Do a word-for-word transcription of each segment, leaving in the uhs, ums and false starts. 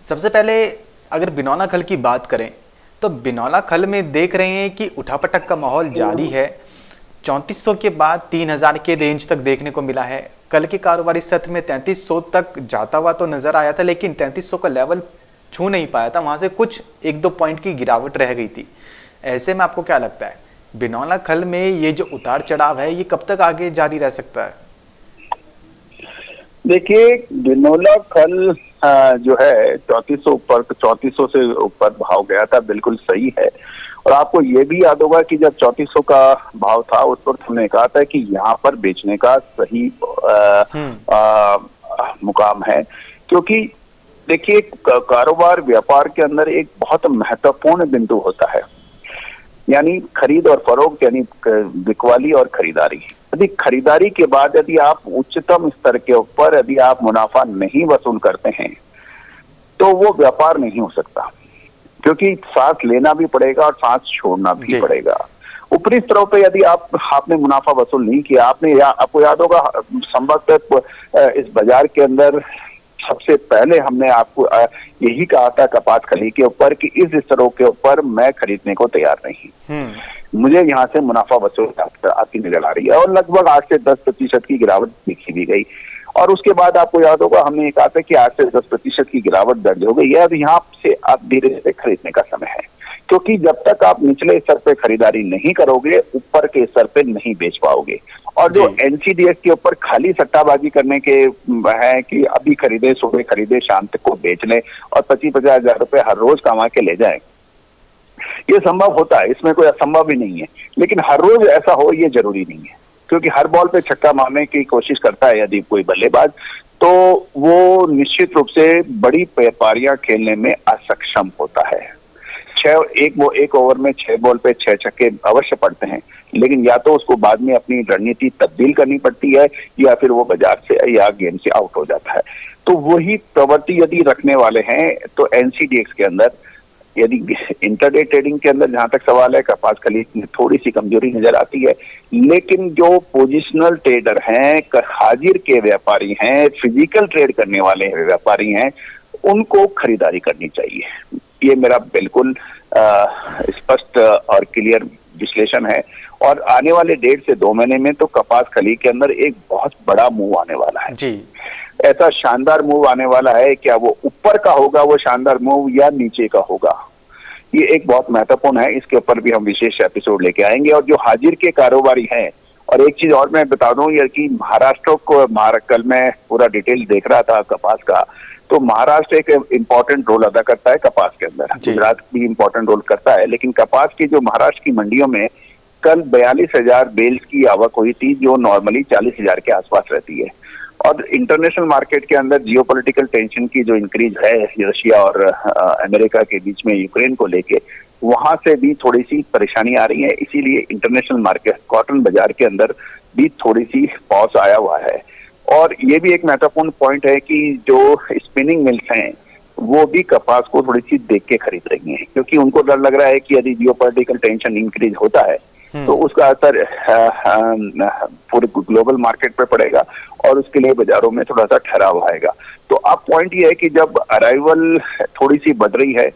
सबसे पहले अगर बिनौला खल की बात करें तो बिनौला खल में देख रहे हैं कि उठापटक का माहौल जारी है। चौंतीस सौ के बाद तीन हज़ार के रेंज तक देखने को मिला है। कल के कारोबारी सत्र में तैंतीस सौ तक जाता हुआ तो नजर आया था, लेकिन तैंतीस सौ का लेवल छू नहीं पाया था, वहां से कुछ एक दो पॉइंट की गिरावट रह गई थी। ऐसे में आपको क्या लगता है बिनौला खल में ये जो उतार चढ़ाव है ये कब तक आगे जारी रह सकता है? देखिए, बिनौला खल जो है चौंतीस सौ ऊपर चौंतीस सौ से ऊपर भाव गया था, बिल्कुल सही है। और आपको ये भी याद होगा कि जब चौंतीस सौ का भाव था उस वक्त हमने कहा था कि यहाँ पर बेचने का सही आ, आ, मुकाम है, क्योंकि देखिए कारोबार व्यापार के अंदर एक बहुत महत्वपूर्ण बिंदु होता है, यानी खरीद और फरोख्त, यानी बिकवाली और खरीदारी। यदि खरीदारी के बाद यदि आप उच्चतम स्तर के ऊपर यदि आप मुनाफा नहीं वसूल करते हैं तो वो व्यापार नहीं हो सकता, क्योंकि सांस लेना भी पड़ेगा और सांस छोड़ना भी पड़ेगा। ऊपरी स्तरों पे यदि आप आपने मुनाफा वसूल नहीं किया, आपने या, आपको याद होगा संभवतः इस बाजार के अंदर सबसे पहले हमने आपको यही कहा था कपास खली के ऊपर कि इस स्तरों के ऊपर मैं खरीदने को तैयार नहीं, मुझे यहाँ से मुनाफा वसूल आती नजर आ रही है। और लगभग आठ से दस प्रतिशत की गिरावट देखी भी गई। और उसके बाद आपको याद होगा हमने ये कहा था कि आठ से दस प्रतिशत की गिरावट दर्ज हो गई है। अब यहाँ से आप धीरे धीरे खरीदने का समय है, क्योंकि जब तक आप निचले स्तर पे खरीदारी नहीं करोगे ऊपर के स्तर पे नहीं बेच पाओगे। और जो एनसीडीएक्स के ऊपर खाली सट्टाबाजी करने के है कि अभी खरीदे सुबह खरीदे शाम तक को बेच ले और पच्चीस पचास हजार रुपए हर रोज कमा के ले जाए, ये संभव होता है, इसमें कोई असंभव भी नहीं है। लेकिन हर रोज ऐसा हो ये जरूरी नहीं है, क्योंकि हर बॉल पे छक्का मारने की कोशिश करता है यदि कोई बल्लेबाज, तो वो निश्चित रूप से बड़ी पारियां खेलने में असक्षम होता है। छह एक वो एक ओवर में छह बॉल पे छह छक्के अवश्य पड़ते हैं, लेकिन या तो उसको बाद में अपनी रणनीति तब्दील करनी पड़ती है या फिर वो बाजार से या गेम से आउट हो जाता है। तो वही प्रवृत्ति यदि रखने वाले हैं तो एनसीडीएक्स के अंदर, यदि इंटरडे ट्रेडिंग के अंदर जहां तक सवाल है कपास खली में थोड़ी सी कमजोरी नजर आती है, लेकिन जो पोजिशनल ट्रेडर हैं, हाजिर के व्यापारी हैं, फिजिकल ट्रेड करने वाले व्यापारी हैं, उनको खरीदारी करनी चाहिए। ये मेरा बिल्कुल स्पष्ट और क्लियर विश्लेषण है। और आने वाले डेढ़ से दो महीने में तो कपास खली के अंदर एक बहुत बड़ा मूव आने वाला है जी। ऐसा शानदार मूव आने वाला है, क्या वो ऊपर का होगा वो शानदार मूव या नीचे का होगा, ये एक बहुत महत्वपूर्ण है। इसके ऊपर भी हम विशेष एपिसोड लेके आएंगे। और जो हाजिर के कारोबारी हैं, और एक चीज और मैं बता दूं ये कि महाराष्ट्र को, कल मैं पूरा डिटेल देख रहा था कपास का, तो महाराष्ट्र एक इम्पोर्टेंट रोल अदा करता है कपास के अंदर, गुजरात भी इम्पोर्टेंट रोल करता है, लेकिन कपास की जो महाराष्ट्र की मंडियों में कल बयालीस हजार बेल्स की आवक हुई थी, जो नॉर्मली चालीस हजार के आसपास रहती है। और इंटरनेशनल मार्केट के अंदर जियोपॉलिटिकल टेंशन की जो इंक्रीज है रशिया और अमेरिका के बीच में यूक्रेन को लेके, वहां से भी थोड़ी सी परेशानी आ रही है, इसीलिए इंटरनेशनल मार्केट कॉटन बाजार के अंदर भी थोड़ी सी पॉज आया हुआ है। और ये भी एक महत्वपूर्ण पॉइंट है कि जो स्पिनिंग मिल्स हैं वो भी कपास को थोड़ी सी देख के खरीद रही हैं, क्योंकि उनको डर लग रहा है कि यदि जियोपॉलिटिकल टेंशन इंक्रीज होता है तो उसका असर पूरे ग्लोबल मार्केट पे पड़ेगा और उसके लिए बाजारों में थोड़ा सा ठहराव आएगा। तो अब पॉइंट ये है कि जब अराइवल थोड़ी सी बढ़ रही है,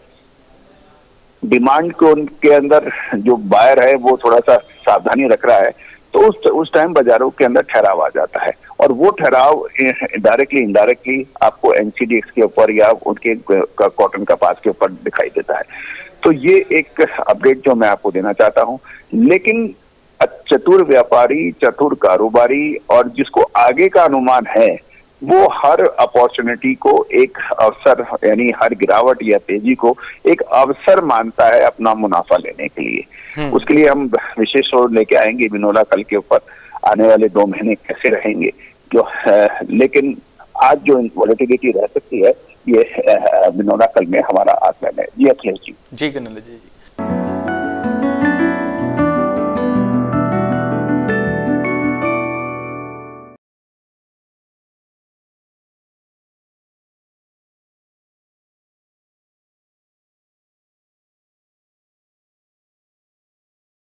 डिमांड को उनके अंदर जो बायर है वो थोड़ा सा सावधानी रख रहा है, तो उस उस टाइम बाजारों के अंदर ठहराव आ जाता है। और वो ठहराव डायरेक्टली इनडायरेक्टली आपको एनसीडीएक्स के ऊपर या उनके कॉटन कपास के ऊपर दिखाई देता है। तो ये एक अपडेट जो मैं आपको देना चाहता हूं। लेकिन चतुर व्यापारी, चतुर कारोबारी और जिसको आगे का अनुमान है, वो हर अपॉर्चुनिटी को एक अवसर, यानी हर गिरावट या तेजी को एक अवसर मानता है अपना मुनाफा लेने के लिए। उसके लिए हम विशेष शो लेके आएंगे बिनौला खल के ऊपर, आने वाले दो महीने कैसे रहेंगे जो, लेकिन आज जो वोलेटिलिटी रह सकती है ये बिनौला खल में हमारा आकलन है। जी अखिलेश जी। जी कन्नल जी।